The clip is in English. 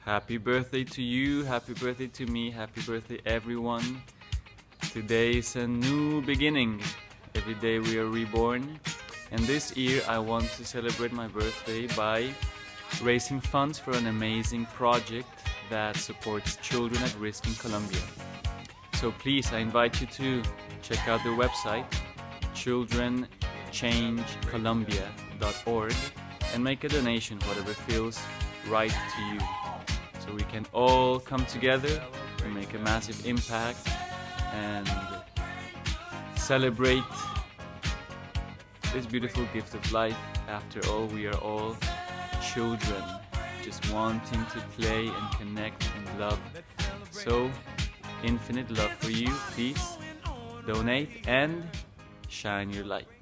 Happy birthday to you, happy birthday to me, happy birthday everyone. Today is a new beginning. Every day we are reborn. And this year I want to celebrate my birthday by raising funds for an amazing project that supports children at risk in Colombia. So please, I invite you to check out the website childrenchangecolombia.org and make a donation, whatever feels right to you. So we can all come together and make a massive impact and celebrate this beautiful gift of life. After all, we are all children, just wanting to play and connect and love. So, infinite love for you. Please donate and shine your light.